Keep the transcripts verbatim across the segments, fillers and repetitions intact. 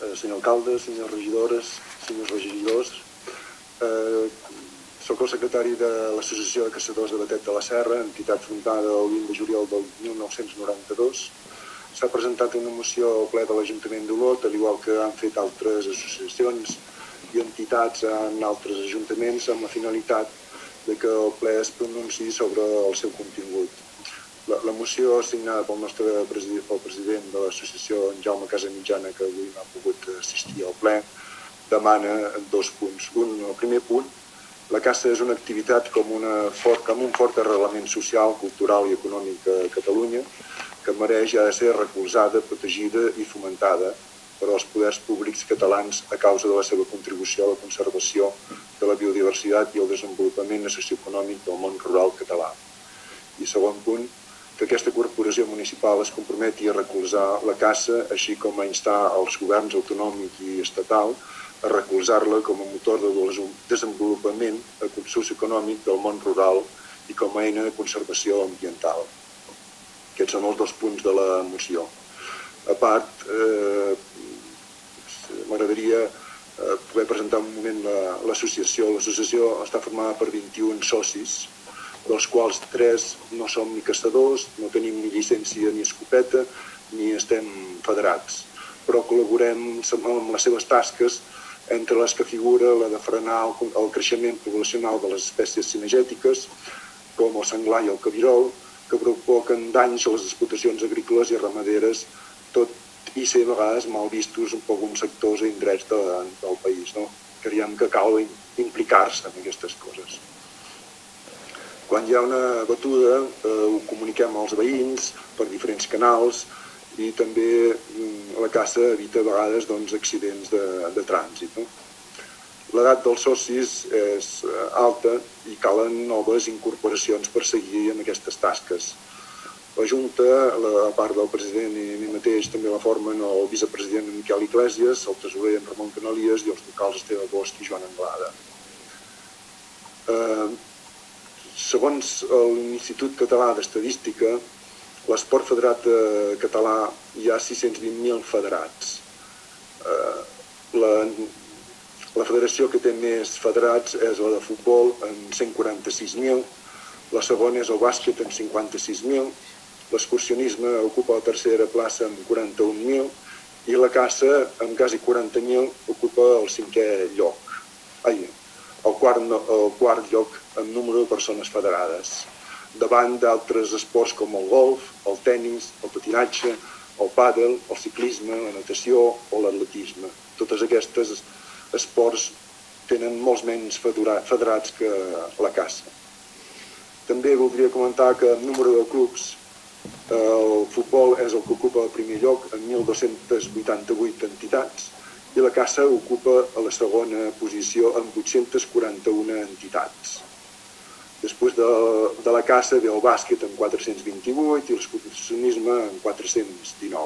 senyor alcalde, senyors regidores, senyors regidors. Soc el secretari de l'Associació de Caçadors de Batet de la Serra, entitat fundada el vint de juliol del mil nou-cents noranta-dos. S'ha presentat una moció al ple de l'Ajuntament d'Olot, al igual que han fet altres associacions i entitats en altres ajuntaments, amb la finalitat de que el ple es pronunciï sobre el seu contingut. La moció signada pel nostre president, pel president de l'associació, en Jaume Casamitjana, que avui no ha pogut assistir al ple, demana dos punts. Un, el primer punt, la caça és una activitat com, una fort, com un fort arrelament social, cultural i econòmic a Catalunya, que mereix i ha de ser recolzada, protegida i fomentada per als poders públics catalans a causa de la seva contribució a la conservació de la biodiversitat i el desenvolupament socioeconòmic del món rural català. I segon punt, que aquesta corporació municipal es comprometi a recolzar la caça, així com a instar els governs autonòmic i estatal a recolzar-la com a motor de desenvolupament socioeconòmic del món rural i com a eina de conservació ambiental. Aquests són els dos punts de la moció. A part, m'agradaria poder presentar un moment l'associació. L'associació està formada per vint-i-un socis, dels quals tres no som ni caçadors, no tenim ni llicència ni escopeta, ni estem federats. Però col·laborem amb les seves tasques, entre les que figura la de frenar el creixement poblacional de les espècies cinegètiques, com el senglar i el cabirol, que provoquen danys a les explotacions agrícoles i ramaderes, tot i ser a vegades mal vistos en alguns sectors i indrets del país. Creiem que cal implicar-se en aquestes coses. Quan hi ha una batuda, ho comuniquem als veïns per diferents canals i també la caça evita a vegades accidents de trànsit. L'edat dels socis és alta i calen noves incorporacions per seguir en aquestes tasques. La Junta, a part del president i mi mateix, també la formen el vicepresident Miquel Iglesias, el tresorer en Ramon Canalies i els vocals Esteve Bosch i Joan Anglada. Segons l'Institut Català d'Estadística, l'esport federat català hi ha sis-cents vint mil federats. La federació que té més federats és la de futbol, amb cent quaranta-sis mil, la segona és el bàsquet, amb cinquanta-sis mil, l'excursionisme ocupa la tercera plaça amb quaranta-un mil i la caça, amb quasi quaranta mil, ocupa el cinquè lloc. Ai, el quart lloc en número de persones federades, davant d'altres esports com el golf, el tennis, el patinatge, el pàdel, el ciclisme, la natació o l'atletisme. Tots aquests esports tenen molts menys federats que la caça. També voldria comentar que el número de clubs, el futbol és el que ocupa el primer lloc amb mil dos-cents vuitanta-vuit entitats i la caça ocupa a la segona posició amb vuit-cents quaranta-una entitats. Després de la caça ve el bàsquet amb quatre-cents vint-i-vuit i l'excursionisme amb quatre-cents dinou.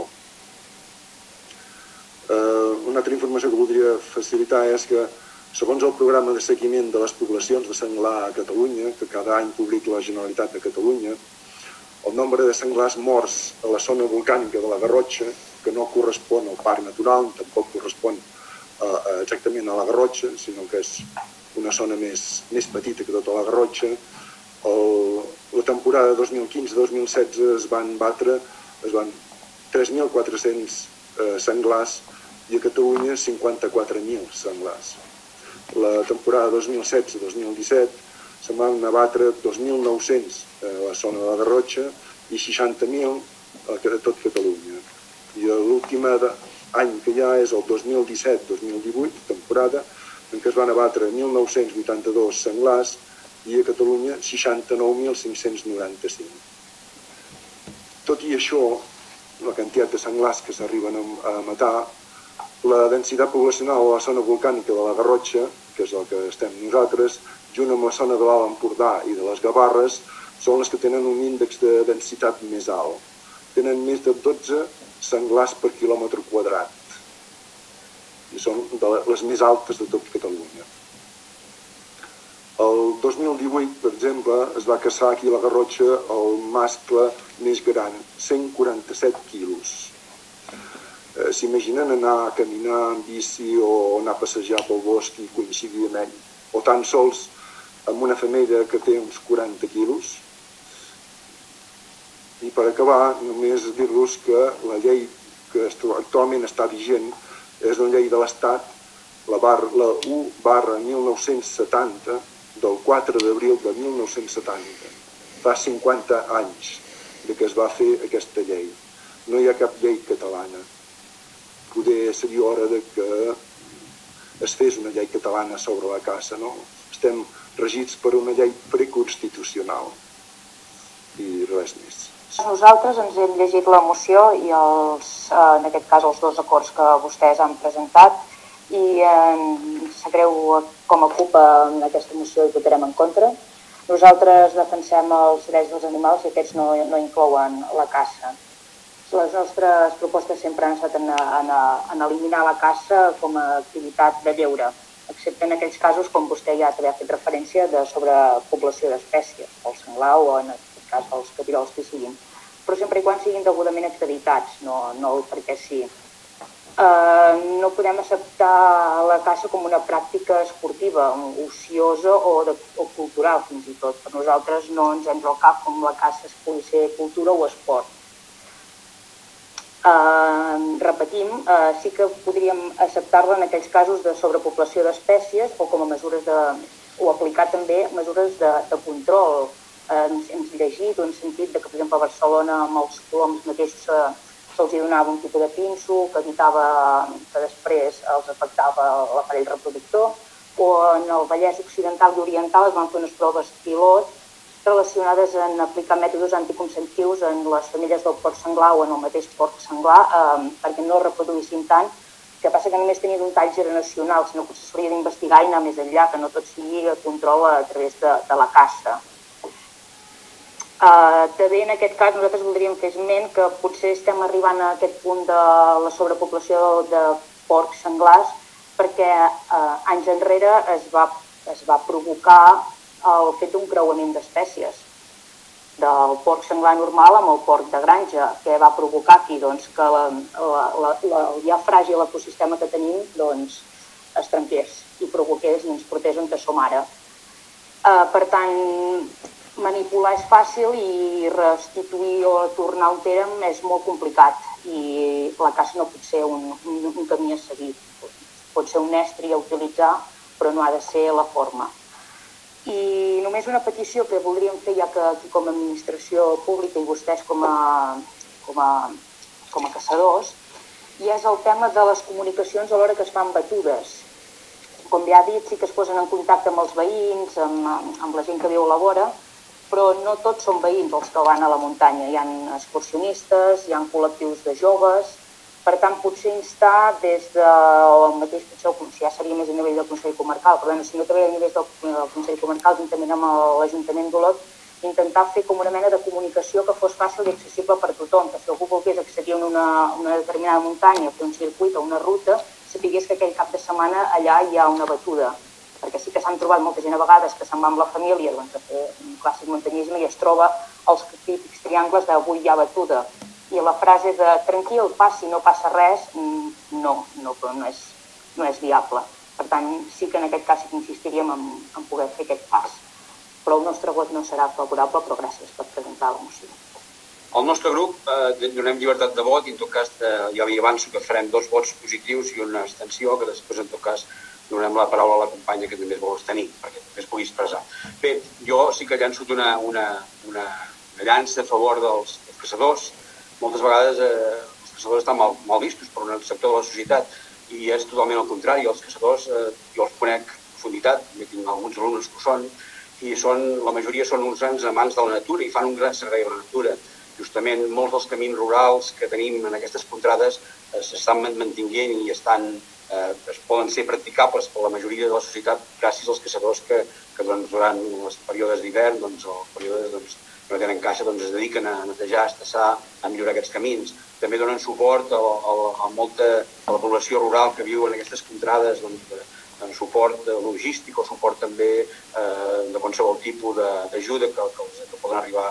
Una altra informació que voldria facilitar és que, segons el programa de seguiment de les poblacions de senglar a Catalunya, que cada any publica la Generalitat de Catalunya, el nombre de senglars morts a la zona volcànica de la Garrotxa, que no correspon al parc natural, tampoc correspon exactament a la Garrotxa, sinó que és una zona més petita que tota la Garrotxa. La temporada dos mil quinze dos mil setze es van batre tres mil quatre-cents senglars i a Catalunya cinquanta-quatre mil senglars. La temporada dos mil setze dos mil disset se'n van abatre dos mil nou-cents a la zona de la Garrotxa i seixanta mil a tot Catalunya. I l'últim any que hi ha és el dos mil disset dos mil divuit, temporada, en què es van abatre mil nou-cents vuitanta-dos senglars i a Catalunya seixanta-nou mil cinc-cents noranta-cinc. Tot i això, la quantitat de senglars que s'arriben a matar, la densitat poblacional a la zona volcànica de la Garrotxa, que és el que estem nosaltres, junt amb la zona de l'Alt Empordà i de les Gavarres, són les que tenen un índex de densitat més alt. Tenen més de dotze senglars per quilòmetre quadrat i són les més altes de tot Catalunya. El dos mil divuit, per exemple, es va caçar aquí a la Garrotxa el mascle més gran, cent quaranta-set quilos. S'imaginen anar a caminar en bici o anar a passejar pel bosc i coincidir amb ell, o tan sols amb una femella que té uns quaranta quilos. I per acabar, només dir-vos que la llei que actualment està vigent és una llei de l'Estat, la u barra mil nou-cents setanta, del quatre d'abril de mil nou-cents setanta. Fa cinquanta anys que es va fer aquesta llei. No hi ha cap llei catalana. Poder seria hora que es fes una llei catalana sobre la caça, no? Estem regits per una llei preconstitucional i res més. Nosaltres ens hem llegit la moció i els, en aquest cas els dos acords que vostès han presentat i ens sap greu com a CUP en aquesta moció hi votarem en contra. Nosaltres defensem els drets dels animals i aquests no, no inclouen la caça. Les nostres propostes sempre han estat en, en, en eliminar la caça com a activitat de lleure, excepte en aquells casos, com vostè ja també ha fet referència, de sobrepoblació d'espècies, el senglar o en aquest cas els cabirols que siguin, però sempre i quan siguin degudament acreditats, no, no perquè sí. Uh, no podem acceptar la caça com una pràctica esportiva, ociosa o, de, o cultural fins i tot. Per nosaltres no ens entra al cap com la caça es pugui ser cultura o esport. Uh, repetim, uh, sí que podríem acceptar-la en aquells casos de sobrepoblació d'espècies o com a mesures de, o aplicar també mesures de, de control. Uh, hem llegit o hem sentit que, per exemple, a Barcelona amb els coloms mateixos uh, se'ls donava un tipus de pinso que evitava que després els afectava l'aparell reproductor, o en el Vallès Occidental i Oriental es van fer unes proves pilot relacionades en aplicar mètodes anticonceptius en les femelles del porc senglar o en el mateix porc senglar eh, perquè no reproduïssin tant. El que passa que només tenien un tall generacional, sinó que s'hauria d'investigar i anar més enllà, que no tot sigui control a través de, de la caça. Uh, també en aquest cas nosaltres voldríem fer esment que potser estem arribant a aquest punt de la sobrepoblació de porcs senglars perquè uh, anys enrere es va, es va provocar el fet d'un creuament d'espècies del porc senglar normal amb el porc de granja, que va provocar aquí doncs, que la, la, la, la, el ja fràgil ecosistema que tenim doncs, es trenqués i provoqués i ens portés on som ara. Uh, per tant, manipular és fàcil i restituir o tornar un terme és molt complicat i la caça no pot ser un, un, un camí a seguir. Pot ser un estri a utilitzar, però no ha de ser la forma. I només una petició que voldríem fer, ja que aquí com a administració pública i vostès com a, com a, com a caçadors, i és el tema de les comunicacions a l'hora que es fan batudes. Com ja ha dit, sí que es posen en contacte amb els veïns, amb, amb la gent que viu a la vora, però no tots són veïns els que van a la muntanya. Hi ha excursionistes, hi ha col·lectius de joves, per tant potser instar des del mateix, potser ja seria més a nivell del Consell Comarcal, però si no també a nivell del Consell Comarcal, juntament amb l'Ajuntament d'Olot, intentar fer com una mena de comunicació que fos fàcil i accessible per tothom, que si algú volgués accedir a una, una determinada muntanya, fer un circuit o una ruta, sapigués que aquell cap de setmana allà hi ha una batuda. Perquè sí que s'han trobat molta gent a vegades que se'n va amb la família doncs, a fer un clàssic muntanyisme i es troba els típics triangles d'avui hi ha batuda. I la frase de tranquil, passi, no passa res, no, no, no, és, no és viable. Per tant, sí que en aquest cas sí que insistiríem en, en poder fer aquest pas. Però el nostre vot no serà favorable, però gràcies per presentar la moció. El nostre grup eh, donem llibertat de vot i en tot cas eh, ja li avanço que farem dos vots positius i una abstenció, que després en tot cas donem la paraula a la companya que també es vol abstenir, perquè també es pugui expressar. Bé, jo sí que llanço una, una, una, una llança a favor dels, dels caçadors. Moltes vegades eh, els caçadors estan mal, mal vistos per un sector de la societat i és totalment el contrari. Els caçadors, eh, jo els conec a profunditat, també tinc alguns alumnes que ho són, i són, la majoria són uns grans amants de la natura i fan un gran servei a la natura. Justament molts dels camins rurals que tenim en aquestes contrades eh, s'estan mantenint i estan Eh, es poden ser practicables per la majoria de la societat gràcies als caçadors que, que doncs, durant els períodes d'hivern doncs, o els períodes doncs, que no tenen caça doncs, es dediquen a netejar, a estassar, a millorar aquests camins. També donen suport a, a, a molta a la població rural que viu en aquestes contrades, doncs, de, de suport logístic o suport també eh, de qualsevol tipus d'ajuda que, que, que poden arribar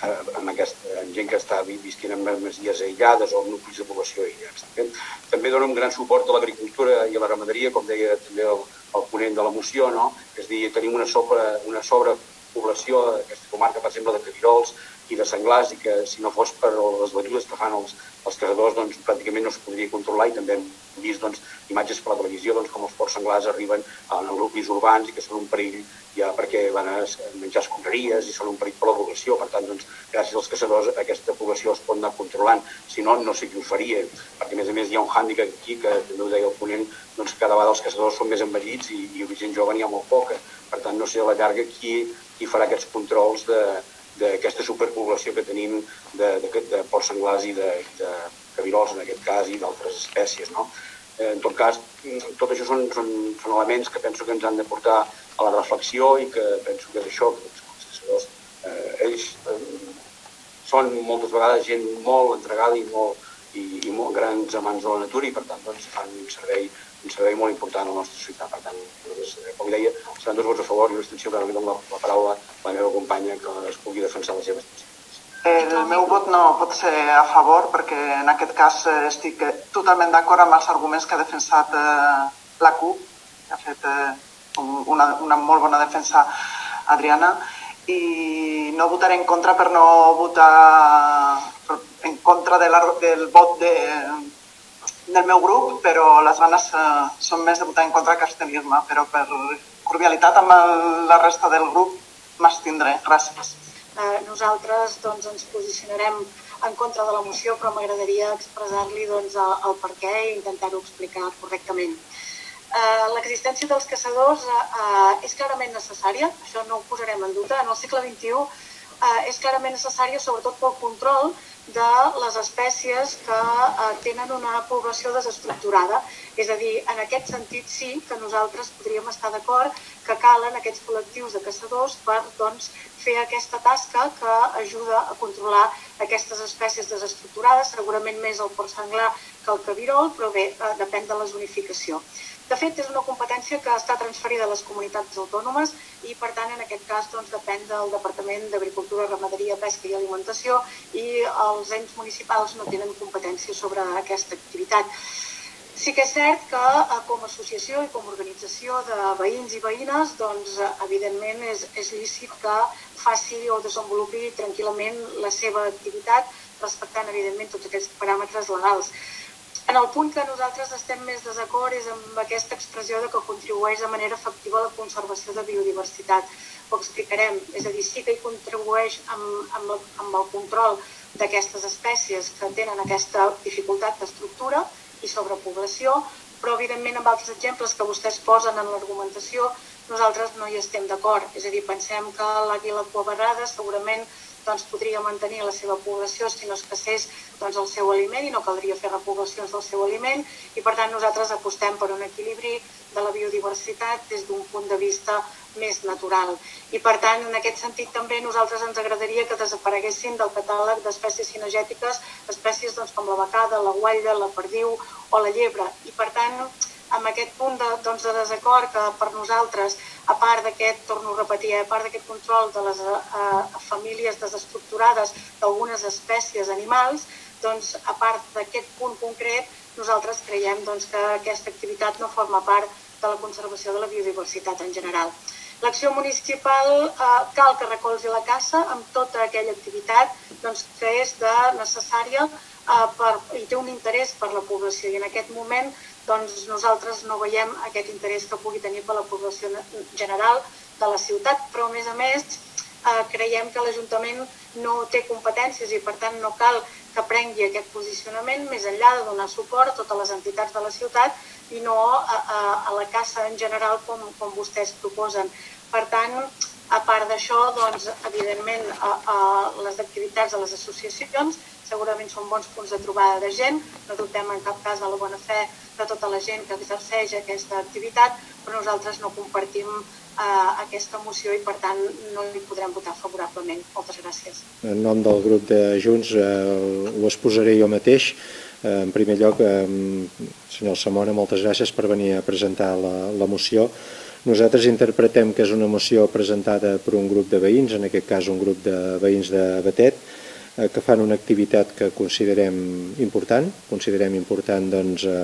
amb, aquesta, amb gent que està visquent en masies aïllades o en nuclis de població aïllats. També dona un gran suport a l'agricultura i a la ramaderia, com deia també el, el ponent de la moció, no? És a dir, tenim una, sobre, una sobrepoblació d'aquesta comarca, per exemple, de cabirols i de senglars, i que si no fos per les batudes que fan els, els caçadors, doncs pràcticament no es podria controlar, i també hem vist doncs, imatges per la televisió doncs, com els porcs senglars arriben a nuclis urbans i que són un perill ja perquè van a menjar escombraries i són un perill per la població. Per tant, doncs, gràcies als caçadors aquesta població es pot anar controlant, si no, no sé qui ho faria, perquè a més a més hi ha un hàndicap aquí, que també ho deia el ponent, doncs cada vegada els caçadors són més envellits i, i gent jove n'hi ha molt poca. Per tant, no sé a la llarga qui, qui farà aquests controls de d'aquesta superpoblació que tenim de, de, de porcs senglars i de, de cabirols, en aquest cas, i d'altres espècies, no? En tot cas, tot això són, són, són elements que penso que ens han de portar a la reflexió i que penso que és això, que els caçadors, eh, ells eh, són moltes vegades gent molt entregada i molt, i, i molt grans amants de la natura, i per tant doncs, fan un servei, un servei molt important a la nostra societat. Per tant, doncs, com deia, seran dos vots a favor i l'extensió, però li dono la, la paraula a la meva companya que es pugui defensar les seves decisions. El meu vot no pot ser a favor perquè en aquest cas estic totalment d'acord amb els arguments que ha defensat eh, la CUP, que ha fet eh, una, una molt bona defensa Adriana, i no votaré en contra per no votar en contra de la, del vot de, del meu grup, però les ganes eh, són més de votar en contra que abstenir-me, però per cordialitat amb el, la resta del grup m'abstindré. Gràcies. Eh, nosaltres doncs, ens posicionarem en contra de la moció, però m'agradaria expressar-li doncs, el, el per què i intentar-ho explicar correctament. Eh, L'existència dels caçadors eh, és clarament necessària, això no ho posarem en dubte. En el segle vint-i-u eh, és clarament necessària sobretot pel control de les espècies que eh, tenen una població desestructurada. És a dir, en aquest sentit sí que nosaltres podríem estar d'acord que calen aquests col·lectius de caçadors per doncs, fer aquesta tasca que ajuda a controlar aquestes espècies desestructurades, segurament més el porc senglar que el cabirol, però bé, eh, depèn de la zonificació. De fet, és una competència que està transferida a les comunitats autònomes i, per tant, en aquest cas doncs, depèn del Departament d'Agricultura, Ramaderia, Pesca i Alimentació, i els ens municipals no tenen competència sobre aquesta activitat. Sí que és cert que com a associació i com a organització de veïns i veïnes, doncs, evidentment és, és lícit que faci o desenvolupi tranquil·lament la seva activitat, respectant, evidentment, tots aquests paràmetres legals. En el punt que nosaltres estem més desacord és amb aquesta expressió de que contribueix de manera efectiva a la conservació de biodiversitat. Ho explicarem, és a dir, sí que hi contribueix amb, amb, el, amb el control d'aquestes espècies que tenen aquesta dificultat d'estructura i sobrepoblació, però evidentment amb altres exemples que vostès posen en l'argumentació nosaltres no hi estem d'acord. És a dir, pensem que l'àguila cuabarrada segurament doncs, podria mantenir la seva població si no escassés doncs, el seu aliment i no caldria fer repoblacions del seu aliment, i per tant nosaltres apostem per un equilibri de la biodiversitat des d'un punt de vista més natural. I per tant, en aquest sentit també nosaltres ens agradaria que desapareguessin del catàleg d'espècies cinegètiques espècies doncs, com la becada, la guatlla, la perdiu o la llebre. I per tant, amb aquest punt de, doncs, de desacord que per nosaltres, a part d'aquest, torno a repetir, a part d'aquest control de les eh, famílies desestructurades d'algunes espècies animals, doncs, a part d'aquest punt concret, nosaltres creiem doncs, que aquesta activitat no forma part de la conservació de la biodiversitat en general. L'acció municipal eh, cal que recolzi la caça amb tota aquella activitat doncs, que és de necessària eh, per, i té un interès per la població, i en aquest moment doncs, nosaltres no veiem aquest interès que pugui tenir per la població general de la ciutat, però a més a més eh, creiem que l'Ajuntament no té competències i per tant no cal que prengui aquest posicionament més enllà de donar suport a totes les entitats de la ciutat i no a, a, a la caça en general com, com vostès proposen. Per tant, a part d'això, doncs, evidentment, a, a les activitats de les associacions segurament són bons punts de trobada de gent, no dubtem en cap cas de la bona fe de tota la gent que exerceix aquesta activitat, però nosaltres no compartim eh, aquesta moció i per tant no hi podrem votar favorablement. Moltes gràcies. En nom del grup de Junts eh, ho exposaré jo mateix. Eh, en primer lloc, eh, senyor Alsamora, moltes gràcies per venir a presentar la, la moció. Nosaltres interpretem que és una moció presentada per un grup de veïns, en aquest cas un grup de veïns de Batet, que fan una activitat que considerem important, considerem important doncs, eh,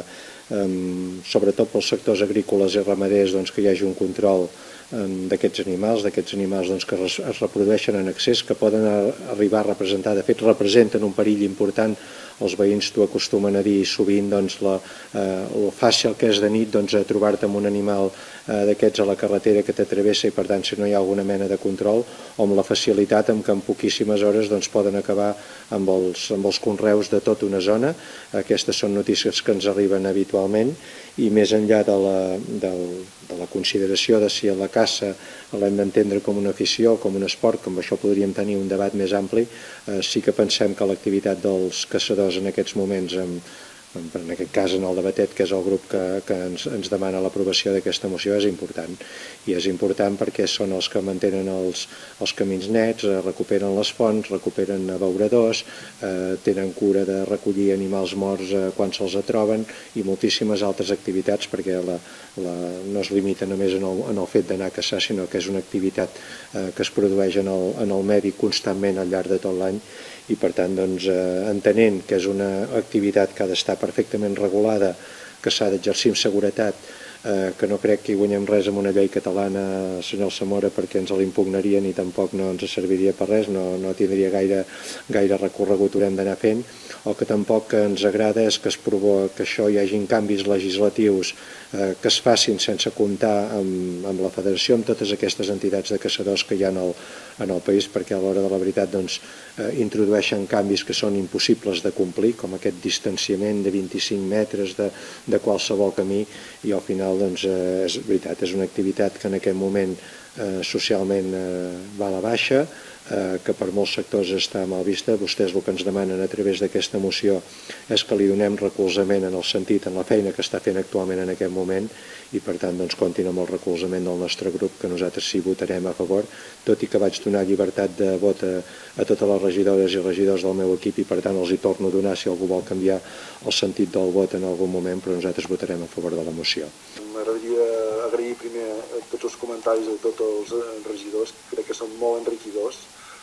sobretot pels sectors agrícoles i ramaders doncs, que hi hagi un control d'aquests animals, d'aquests animals doncs, que es reprodueixen en excés, que poden arribar a representar, de fet representen un perill important. Els veïns t'ho acostumen a dir sovint, doncs, la, eh, el fàcil que és de nit doncs, trobar-te amb un animal eh, d'aquests a la carretera que t'atravessa i per tant si no hi ha alguna mena de control, o amb la facilitat amb què en poquíssimes hores doncs, poden acabar amb els, amb els conreus de tota una zona. Aquestes són notícies que ens arriben habitualment i més enllà de la, de, de la consideració de si la caça l'hem d'entendre com una afició, com un esport, com això podríem tenir un debat més ampli, eh, sí que pensem que l'activitat dels caçadors en aquests moments, en, en aquest cas en el de Batet, que és el grup que, que ens, ens demana l'aprovació d'aquesta moció, és important. I és important perquè són els que mantenen els, els camins nets, eh, recuperen les fonts, recuperen abeuradors, eh, tenen cura de recollir animals morts eh, quan se'ls troben i moltíssimes altres activitats, perquè la, la, no es limita només en el, en el fet d'anar a caçar, sinó que és una activitat eh, que es produeix en el, en el medi constantment al llarg de tot l'any. I per tant, doncs, eh, entenent que és una activitat que ha d'estar perfectament regulada, que s'ha d'exercir amb seguretat, eh, que no crec que hi guanyem res amb una llei catalana, senyor Zamora, perquè ens l'impugnaria ni tampoc no ens serviria per res, no, no tindria gaire, gaire recorregut, haurem d'anar fent. El que tampoc ens agrada és que es provoca que això hi hagin canvis legislatius eh, que es facin sense comptar amb, amb la federació, amb totes aquestes entitats de caçadors que hi ha en el, en el país, perquè a l'hora de la veritat doncs, eh, introdueixen canvis que són impossibles de complir, com aquest distanciament de vint-i-cinc metres de, de qualsevol camí, i al final doncs, eh, és veritat, és una activitat que en aquest moment eh, socialment eh, va a la baixa, eh, que per molts sectors està mal vista. Vostès el que ens demanen a través d'aquesta moció és que li donem recolzament en el sentit, en la feina que està fent actualment en aquest moment, i per tant doncs, comptin amb el recolzament del nostre grup, que nosaltres sí votarem a favor, tot i que vaig donar llibertat de vot a, a totes les regidores i regidors del meu equip i per tant els hi torno a donar si algú vol canviar el sentit del vot en algun moment, però nosaltres votarem a favor de la moció. M'agradaria agrair primer tots els comentaris de tots els regidors, crec que són molt enriquidors.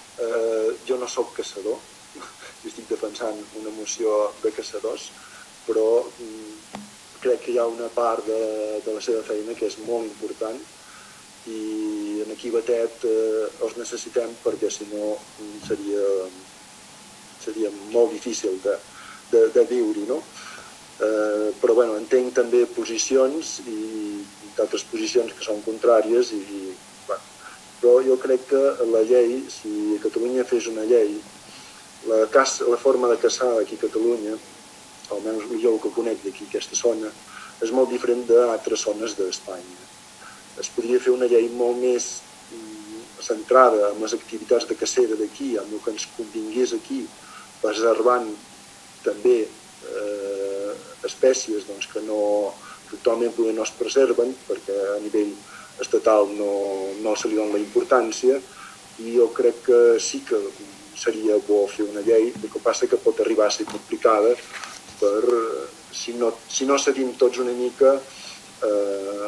Eh, jo no sóc caçador, jo estic defensant una moció de caçadors, però mm, crec que hi ha una part de, de la seva feina que és molt important i en aquí Batet eh, els necessitem perquè si no seria, seria molt difícil de, de, de viure-hi, no? Eh, però bueno, entenc també posicions i d'altres posicions que són contràries i, bueno, però jo crec que la llei, si Catalunya fes una llei, la, caça, la forma de caçar aquí a Catalunya, almenys jo el que conec d'aquí, aquesta zona, és molt diferent d'altres zones d'Espanya. Es podria fer una llei molt més centrada en les activitats de cacera d'aquí, amb el que ens convingués aquí, preservant també eh, espècies doncs, que, no, que actualment poder no es preserven, perquè a nivell estatal no, no se li dona la importància, i jo crec que sí que seria bo fer una llei, el que passa que pot arribar a ser complicada per, si no, si no cedim tots una mica, eh,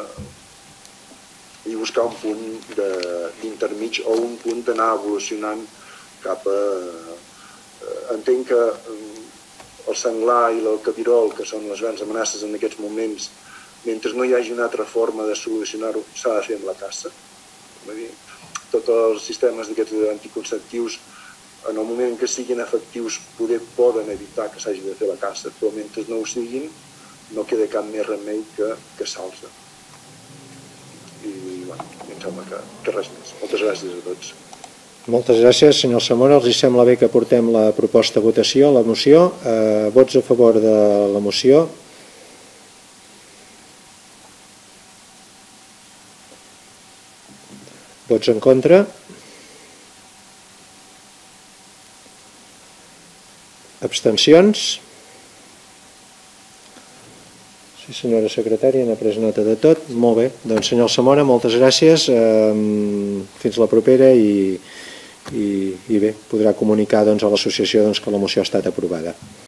i buscar un punt d'intermig o un punt d'anar evolucionant cap a... Eh, entenc que el senglar i el cabirol, que són les grans amenaces en aquests moments, mentre no hi hagi una altra forma de solucionar-ho, s'ha de fer amb la caça. Tots els sistemes d'aquests anticonceptius, en el moment que siguin efectius, poder poden evitar que s'hagi de fer la caça, però mentre no ho siguin, no queda cap més remei que caçar-los. I, bueno, em sembla que, que res més. Moltes gràcies a tots. Moltes gràcies, senyor Zamora. Els sembla bé que portem la proposta a votació, la moció. Eh, vots a favor de la moció? Vots en contra? Abstencions? Sí, senyora secretària, n'ha pres nota de tot. Molt bé. Doncs, senyor Zamora, moltes gràcies. Fins la propera i, i, i bé, podrà comunicar doncs, a l'associació doncs, que la moció ha estat aprovada.